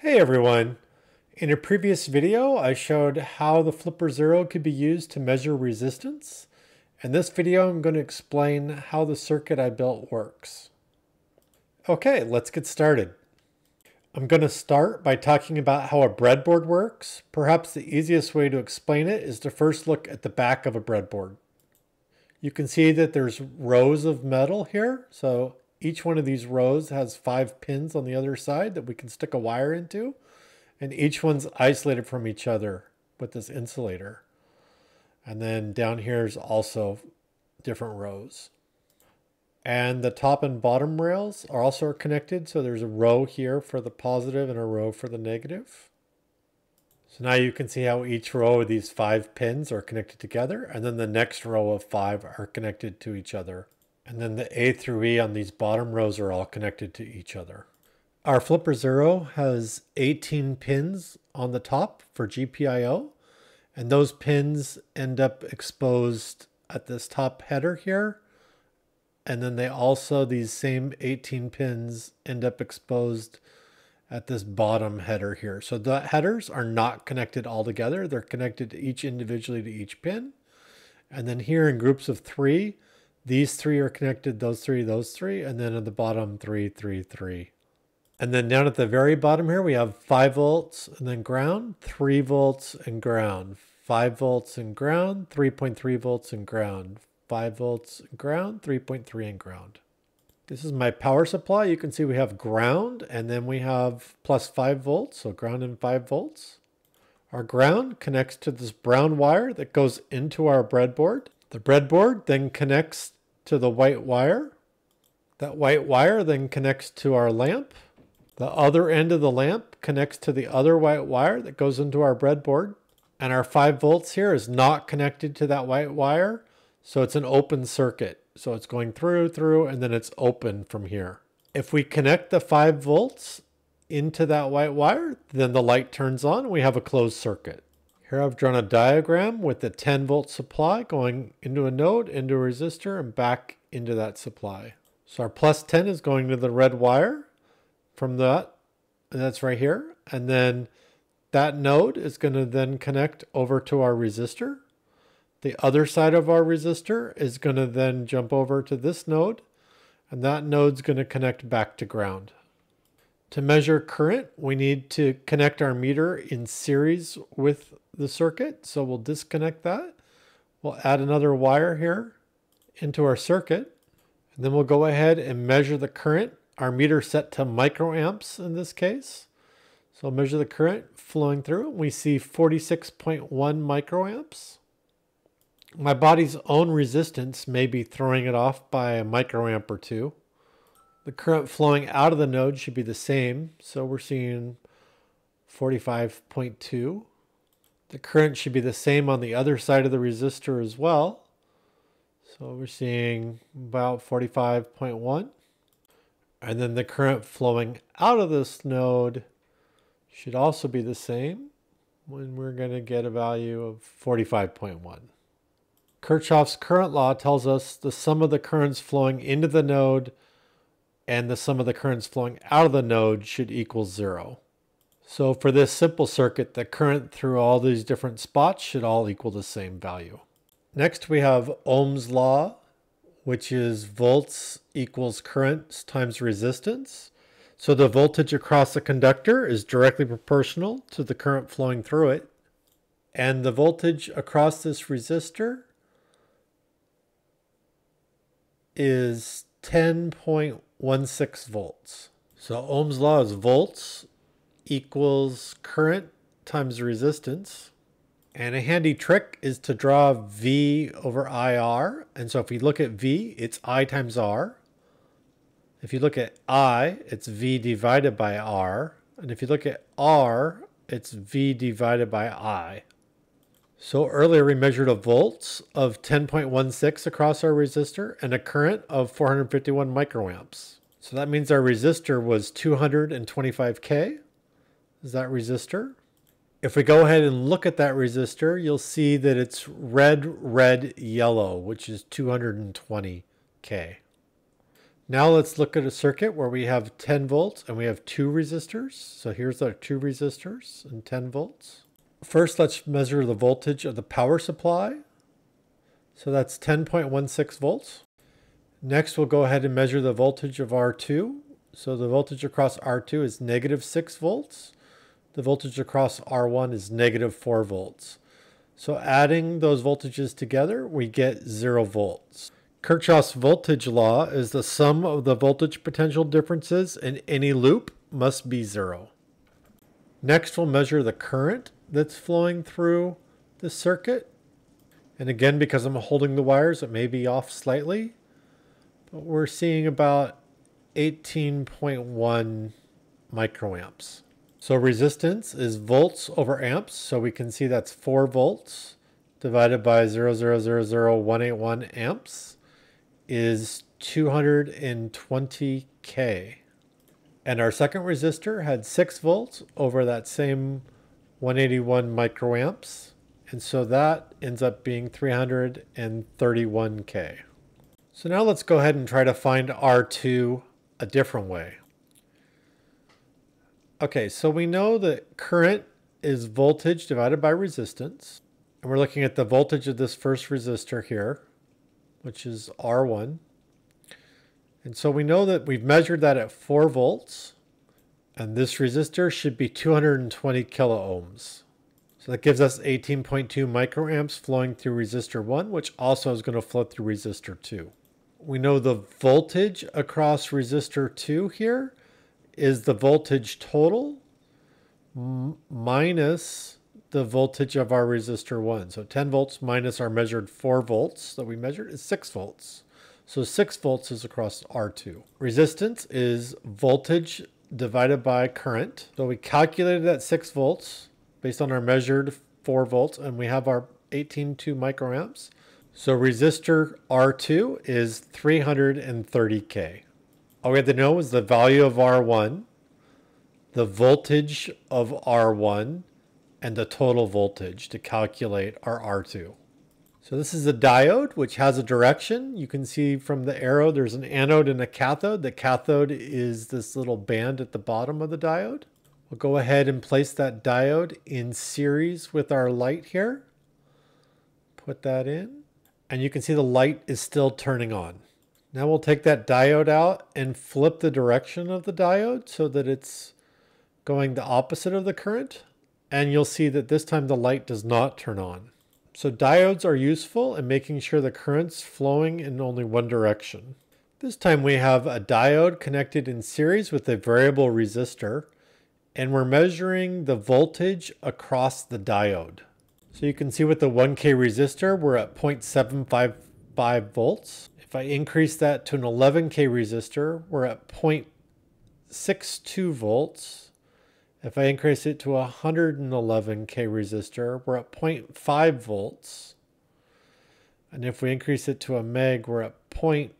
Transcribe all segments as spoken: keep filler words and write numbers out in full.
Hey everyone! In a previous video I showed how the flipper zero could be used to measure resistance. In this video I'm going to explain how the circuit I built works. Okay, let's get started. I'm going to start by talking about how a breadboard works. Perhaps the easiest way to explain it is to first look at the back of a breadboard. You can see that there's rows of metal here, so each one of these rows has five pins on the other side that we can stick a wire into, and each one's isolated from each other with this insulator. And then down here is also different rows. And the top and bottom rails are also connected, so there's a row here for the positive and a row for the negative. So now you can see how each row of these five pins are connected together, and then the next row of five are connected to each other. And then the A through E on these bottom rows are all connected to each other. Our flipper zero has eighteen pins on the top for G P I O, and those pins end up exposed at this top header here. And then they also, these same eighteen pins end up exposed at this bottom header here. So the headers are not connected all together. They're connected to each individually to each pin. And then here in groups of three, these three are connected, those three, those three, and then at the bottom, three, three, three. And then down at the very bottom here, we have five volts and then ground, three volts and ground, five volts and ground, three point three volts and ground, five volts and ground, three point three and ground. This is my power supply. You can see we have ground and then we have plus five volts, so ground and five volts. Our ground connects to this brown wire that goes into our breadboard. The breadboard then connects to the white wire. That white wire then connects to our lamp. The other end of the lamp connects to the other white wire that goes into our breadboard. And our five volts here is not connected to that white wire, so it's an open circuit. So it's going through, through, and then it's open from here. If we connect the five volts into that white wire, then the light turns on and we have a closed circuit. Here I've drawn a diagram with the ten volt supply going into a node, into a resistor, and back into that supply. So our plus ten is going to the red wire from that, and that's right here. And then that node is going to then connect over to our resistor. The other side of our resistor is going to then jump over to this node, and that node's going to connect back to ground. To measure current, we need to connect our meter in series with the circuit. So we'll disconnect that. We'll add another wire here into our circuit. And then we'll go ahead and measure the current. Our meter set to microamps in this case. So I'll measure the current flowing through. We see forty-six point one microamps. My body's own resistance may be throwing it off by a microamp or two. The current flowing out of the node should be the same, so we're seeing forty-five point two. The current should be the same on the other side of the resistor as well. So we're seeing about forty-five point one. And then the current flowing out of this node should also be the same, when we're going to get a value of forty-five point one. Kirchhoff's current law tells us the sum of the currents flowing into the node and the sum of the currents flowing out of the node should equal zero. So for this simple circuit, the current through all these different spots should all equal the same value. Next we have Ohm's Law, which is volts equals current times resistance. So the voltage across the conductor is directly proportional to the current flowing through it. And the voltage across this resistor is ten point one six volts. So Ohm's law is volts equals current times resistance. And a handy trick is to draw V over I R. And so if we look at V, it's I times R. If you look at I, it's V divided by R. And if you look at R, it's V divided by I. So earlier we measured a volts of ten point one six across our resistor and a current of four hundred fifty-one microamps. So that means our resistor was two hundred twenty-five K. Is that resistor? If we go ahead and look at that resistor, you'll see that it's red, red, yellow, which is two hundred twenty K. Now let's look at a circuit where we have ten volts and we have two resistors. So here's our two resistors and ten volts. First, let's measure the voltage of the power supply. So that's ten point one six volts. Next, we'll go ahead and measure the voltage of R two. So the voltage across R two is negative six volts. The voltage across R one is negative four volts. So adding those voltages together, we get zero volts. Kirchhoff's voltage law is the sum of the voltage potential differences in any loop must be zero. Next, we'll measure the current that's flowing through the circuit. And again, because I'm holding the wires, it may be off slightly, but we're seeing about eighteen point one microamps. So resistance is volts over amps. So we can see that's four volts divided by zero point zero zero zero one eight one amps is two hundred twenty K. And our second resistor had six volts over that same one hundred eighty-one microamps. And so that ends up being three hundred thirty-one K. So now let's go ahead and try to find R two a different way. Okay, so we know that current is voltage divided by resistance. And we're looking at the voltage of this first resistor here, which is R one. And so we know that we've measured that at four volts. And this resistor should be two hundred twenty kilo ohms. So that gives us eighteen point two microamps flowing through resistor one, which also is going to flow through resistor two. We know the voltage across resistor two here is the voltage total minus the voltage of our resistor one. So ten volts minus our measured four volts that we measured is six volts. So six volts is across R two. Resistance is voltage divided by current. So we calculated that six volts based on our measured four volts, and we have our eighteen point two microamps. So resistor R two is three hundred thirty K. All we have to know is the value of R one, the voltage of R one, and the total voltage to calculate our R two. So this is a diode which has a direction. You can see from the arrow there's an anode and a cathode. The cathode is this little band at the bottom of the diode. We'll go ahead and place that diode in series with our light here. Put that in. And you can see the light is still turning on. Now we'll take that diode out and flip the direction of the diode so that it's going the opposite of the current. And you'll see that this time the light does not turn on. So diodes are useful in making sure the current's flowing in only one direction. This time we have a diode connected in series with a variable resistor. And we're measuring the voltage across the diode. So you can see with the one K resistor, we're at zero point seven five five volts. If I increase that to an eleven K resistor, we're at zero point six two volts. If I increase it to a one hundred eleven K resistor, we're at zero point five volts. And if we increase it to a meg, we're at zero point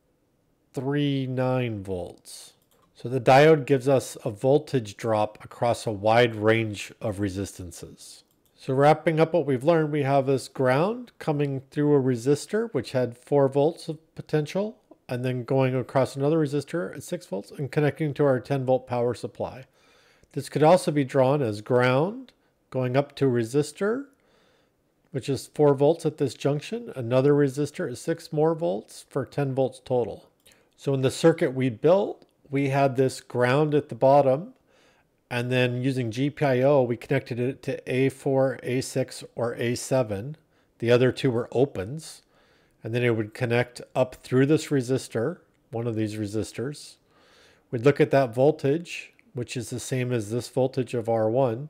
three nine volts. So the diode gives us a voltage drop across a wide range of resistances. So wrapping up what we've learned, we have this ground coming through a resistor, which had four volts of potential, and then going across another resistor at six volts and connecting to our ten volt power supply. This could also be drawn as ground going up to a resistor, which is four volts at this junction. Another resistor is six more volts for ten volts total. So in the circuit we built, we had this ground at the bottom, and then using G P I O, we connected it to A four, A six, or A seven. The other two were opens, and then it would connect up through this resistor, one of these resistors. We'd look at that voltage, which is the same as this voltage of R one,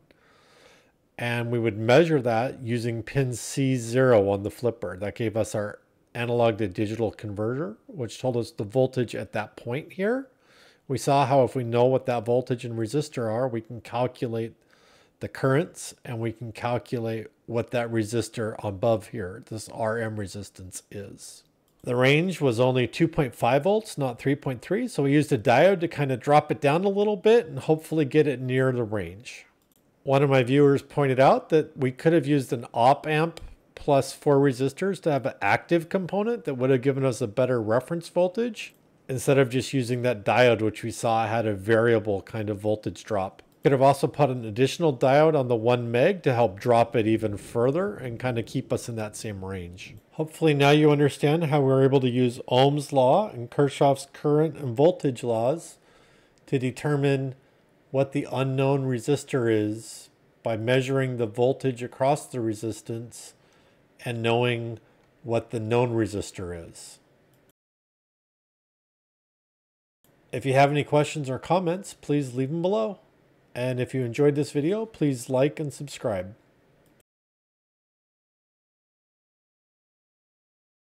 and we would measure that using pin C zero on the flipper. That gave us our analog to digital converter, which told us the voltage at that point here. We saw how if we know what that voltage and resistor are, we can calculate the currents, and we can calculate what that resistor above here, this R M resistance, is. The range was only two point five volts, not three point three, so we used a diode to kind of drop it down a little bit and hopefully get it near the range. One of my viewers pointed out that we could have used an op amp plus four resistors to have an active component that would have given us a better reference voltage. instead of just using that diode, which we saw had a variable kind of voltage drop. Could have also put an additional diode on the one meg to help drop it even further and kind of keep us in that same range. Hopefully now you understand how we're able to use Ohm's law and Kirchhoff's current and voltage laws to determine what the unknown resistor is by measuring the voltage across the resistance and knowing what the known resistor is. If you have any questions or comments, please leave them below. And if you enjoyed this video, please like and subscribe.